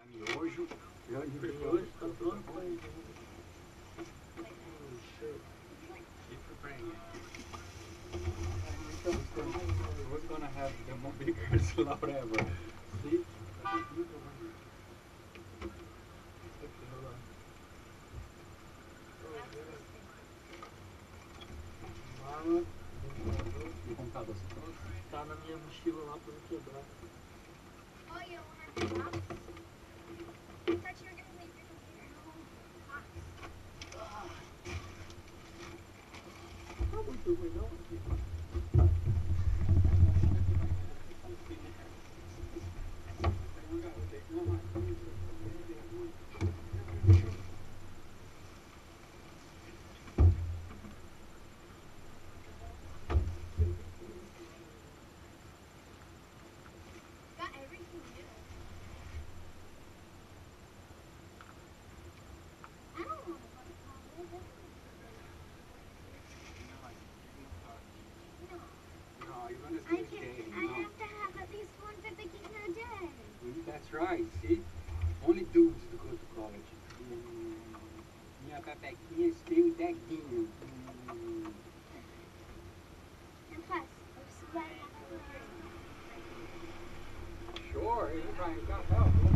Miojo. Miojo, tá pronto pra ir. Keep preparing it. We're gonna have the biggest slaughter ever. See? O computador se trouxe? Tá na minha mochila lá pra não quebrar. Oh, you don't have to box? I thought you were gonna leave your computer in the whole box. Não muito ruim não. Got everything new. I don't want to go to college. No. No, you're gonna I stay can't. there. I No. have to have at least 150 gigs a day. That's right, see? Only dudes to go to college. Minha pepequinha stay with that guinea. And plus, I'm sweating after the Sure, everybody got help.